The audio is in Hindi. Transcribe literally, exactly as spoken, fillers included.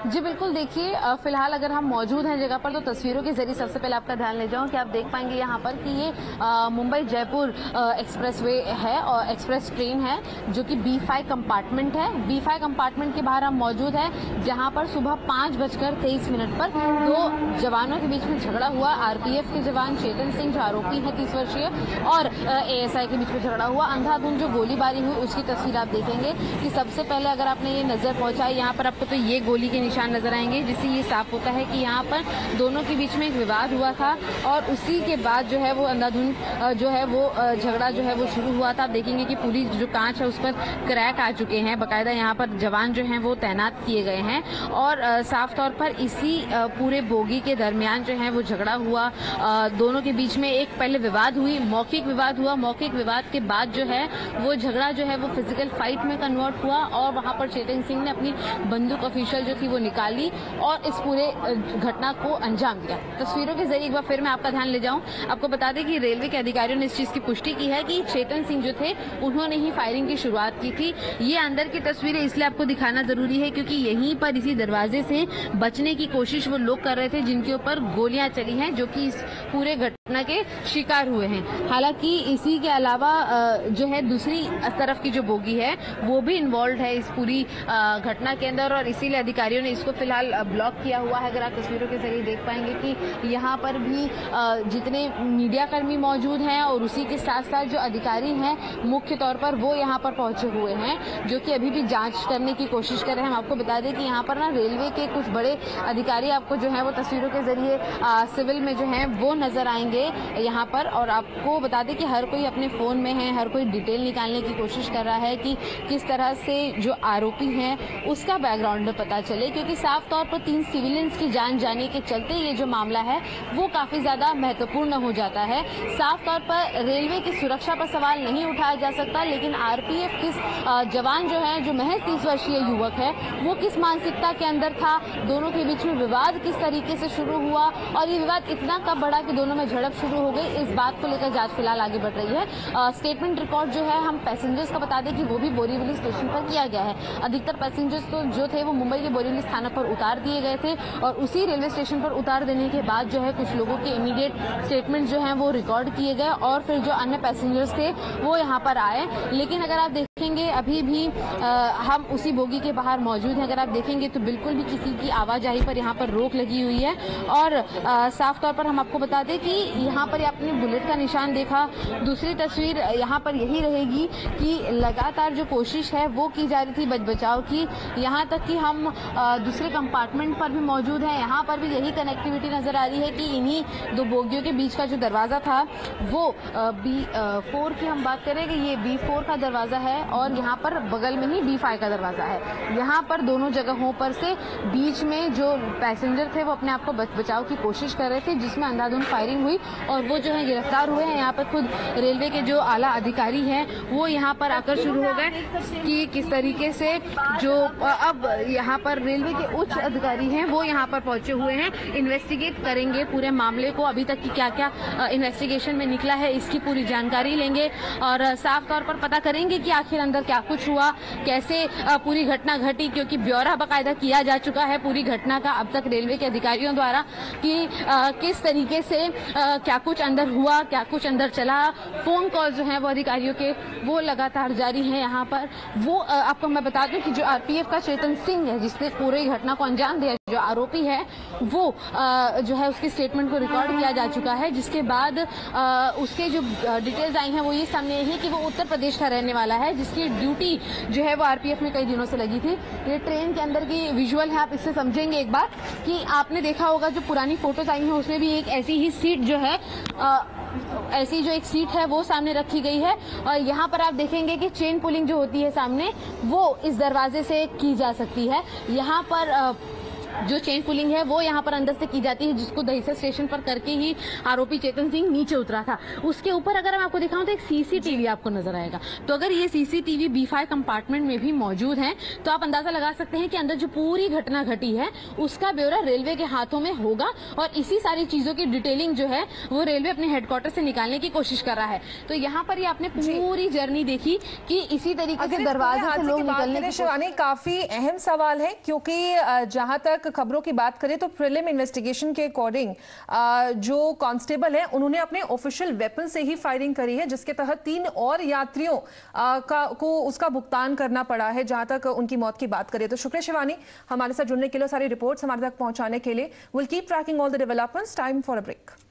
जी बिल्कुल, देखिए फिलहाल अगर हम मौजूद हैं जगह पर तो तस्वीरों के जरिए सबसे पहले आपका ध्यान ले जाऊं कि आप देख पाएंगे यहाँ पर कि ये मुंबई जयपुर एक्सप्रेसवे है और एक्सप्रेस ट्रेन है जो कि बी फाइव कंपार्टमेंट है। बी फाइव कंपार्टमेंट के बाहर हम मौजूद हैं जहाँ पर सुबह पाँच बजकर तेईस मिनट पर दो जवानों के बीच में झगड़ा हुआ। आरपीएफ के जवान चेतन सिंह जो आरोपी है तीस वर्षीय और एएसआई के बीच में झगड़ा हुआ। अंधाधुंध जो गोलीबारी हुई उसकी तस्वीर आप देखेंगे कि सबसे पहले अगर आपने ये नजर पहुंचाई यहाँ पर आपको तो ये गोली के निशान नजर आएंगे, जिससे ये साफ होता है कि यहाँ पर दोनों के बीच में एक विवाद हुआ था और उसी के बाद जो है वो अंधाधुंध जो है वो झगड़ा जो है वो शुरू हुआ था। आप देखेंगे कि पूरी जो कांच है उस पर क्रैक आ चुके हैं, बाकायदा यहाँ पर जवान जो हैं वो तैनात किए गए हैं और साफ तौर पर इसी पूरे बोगी के दरमियान जो है वो झगड़ा हुआ। दोनों के बीच में एक पहले विवाद हुई, मौखिक विवाद हुआ। मौखिक विवाद के बाद जो है वो झगड़ा जो है वो फिजिकल फाइट में कन्वर्ट हुआ और वहां पर चेतन सिंह ने अपनी बंदूक ऑफिशियल जो थी वो निकाली और इस पूरे घटना को अंजाम दिया। तस्वीरों के जरिए एक बार फिर मैं आपका ध्यान ले जाऊं, आपको बता दें कि रेलवे के अधिकारियों ने इस चीज की पुष्टि की है कि चेतन सिंह जो थे उन्होंने ही फायरिंग की शुरुआत की थी। ये अंदर की तस्वीरें इसलिए आपको दिखाना जरूरी है क्योंकि यहीं पर इसी दरवाजे से बचने की कोशिश वो लोग कर रहे थे जिनके ऊपर गोलियां चली हैं, जो कि इस पूरे घटना के शिकार हुए हैं। हालांकि इसी के अलावा जो है दूसरी तरफ की जो बोगी है वो भी इन्वॉल्व है इस पूरी घटना के अंदर और इसीलिए अधिकारियों ने इसको फिलहाल ब्लॉक किया हुआ है। अगर आप तस्वीरों के जरिए देख पाएंगे कि यहाँ पर भी जितने मीडिया कर्मी मौजूद हैं और उसी के साथ साथ जो अधिकारी हैं मुख्य तौर पर वो यहाँ पर पहुंचे हुए हैं जो कि अभी भी जांच करने की कोशिश कर रहे हैं। हम आपको बता दें कि यहाँ पर ना रेलवे के कुछ बड़े अधिकारी आपको जो है वो तस्वीरों के जरिए सिविल में जो है वो नजर आएंगे यहाँ पर और आपको बता दें कि हर कोई अपने फोन में है, हर कोई डिटेल निकालने की कोशिश कर रहा है कि किस तरह से जो आरोपी हैं उसका बैकग्राउंड पता चले, क्योंकि साफ तौर पर तीन सिविलियंस की जान जाने के चलते ये जो मामला है वो काफी ज्यादा महत्वपूर्ण हो जाता है। साफ तौर पर रेलवे की सुरक्षा पर सवाल नहीं उठाया जा सकता, लेकिन आरपीएफ किस जवान जो है जो महज तीस वर्षीय युवक है वो किस मानसिकता के अंदर था, दोनों के बीच में विवाद किस तरीके से शुरू हुआ और ये विवाद इतना कब बढ़ा कि दोनों में झड़प शुरू हो गई, इस बात को लेकर जांच फिलहाल आगे बढ़ रही है। स्टेटमेंट रिकॉर्ड जो है हम पैसेंजर्स का बता दें कि वो भी बोरीवली स्टेशन पर किया गया है। अधिकतर पैसेंजर्स तो जो थे वो मुंबई के बोरीवली स्थानक पर उतार दिए गए थे और उसी रेलवे स्टेशन पर उतार देने के बाद जो है कुछ लोगों के इमीडिएट स्टेटमेंट जो है वो रिकॉर्ड किए गए और फिर जो अन्य पैसेंजर्स थे वो यहाँ पर आए। लेकिन अगर आप देखेंगे अभी भी आ, हम उसी बोगी के बाहर मौजूद हैं। अगर आप देखेंगे तो बिल्कुल भी किसी की आवाजाही पर यहाँ पर रोक लगी हुई है और आ, साफ तौर पर हम आपको बता दें कि यहाँ पर आपने बुलेट का निशान देखा। दूसरी तस्वीर यहाँ पर यही रहेगी कि लगातार जो कोशिश है वो की जा रही थी बच बचाव की, यहाँ तक कि हम आ, दूसरे कंपार्टमेंट पर भी मौजूद हैं, यहाँ पर भी यही कनेक्टिविटी नजर आ रही है कि इन्हीं दो बोगियों के बीच का जो दरवाजा था वो बी फोर की हम बात करें कि ये बी फोर का दरवाजा है और यहाँ पर बगल में ही बी फाइव का दरवाजा है। यहाँ पर दोनों जगहों पर से बीच में जो पैसेंजर थे वो अपने आप को बच बचाव की कोशिश कर रहे थे, जिसमें अंधाधुंध फायरिंग हुई और वो जो है गिरफ्तार हुए हैं। यहाँ पर खुद रेलवे के जो आला अधिकारी हैं वो यहाँ पर आकर शुरू हो गए कि किस तरीके से जो अब यहाँ पर रेलवे के उच्च अधिकारी हैं वो यहाँ पर पहुंचे हुए हैं, इन्वेस्टिगेट करेंगे पूरे मामले को, अभी तक की क्या क्या इन्वेस्टिगेशन में निकला है इसकी पूरी जानकारी लेंगे और साफ तौर पर पता करेंगे कि आखिर अंदर क्या कुछ हुआ, कैसे पूरी घटना घटी, क्योंकि ब्यौरा बाकायदा किया जा चुका है पूरी घटना का अब तक रेलवे के अधिकारियों द्वारा कि किस तरीके से क्या कुछ अंदर हुआ, क्या कुछ अंदर चला। फोन कॉल जो है वो अधिकारियों के वो लगातार जारी है यहाँ पर। वो आपको मैं बता दूं कि जो आरपीएफ का चेतन सिंह है जिसने पूरी घटना को अंजाम दिया, जो आरोपी है वो आ, जो है उसकी स्टेटमेंट को रिकॉर्ड किया जा चुका है, जिसके बाद आ, उसके जो डिटेल्स आई हैं वो ये सामने है कि वो उत्तर प्रदेश का रहने वाला है, जिसकी ड्यूटी जो है वो आरपीएफ में कई दिनों से लगी थी। ये ट्रेन के अंदर की विजुअल है, आप इससे समझेंगे एक बार कि आपने देखा होगा जो पुरानी फोटोज आई हैं उसमें भी एक ऐसी ही सीट जो है आ, ऐसी जो एक सीट है वो सामने रखी गई है और यहाँ पर आप देखेंगे कि चेन पुलिंग जो होती है सामने वो इस दरवाजे से की जा सकती है। यहाँ पर आ, जो चेन पुलिंग है वो यहाँ पर अंदर से की जाती है, जिसको दहीसर स्टेशन पर करके ही आरोपी चेतन सिंह नीचे उतरा था। उसके ऊपर अगर मैं आपको दिखाऊं तो एक सीसीटीवी आपको नजर आएगा। तो अगर ये सीसीटीवी बी फाइव कंपार्टमेंट में भी मौजूद है तो आप अंदाजा लगा सकते हैं कि अंदर जो पूरी घटना घटी है उसका ब्यौरा रेलवे के हाथों में होगा और इसी सारी चीजों की डिटेलिंग जो है वो रेलवे अपने हेडक्वार्टर से निकालने की कोशिश कर रहा है। तो यहाँ पर ये आपने पूरी जर्नी देखी कि इसी तरीके से दरवाजे से लोग निकलने की शिवानी, काफी अहम सवाल है क्योंकि जहां तक खबरों की बात करें तो प्रीलिम इन्वेस्टिगेशन के अकॉर्डिंग जो कांस्टेबल है उन्होंने अपने ऑफिशियल वेपन से ही फायरिंग करी है, जिसके तहत तीन और यात्रियों का को उसका भुगतान करना पड़ा है जहां तक उनकी मौत की बात करें। तो शुक्रिया शिवानी हमारे साथ जुड़ने के लिए, सारी रिपोर्ट्स हमारे तक पहुंचाने के लिए। Will keep tracking all the developments. Time for a break.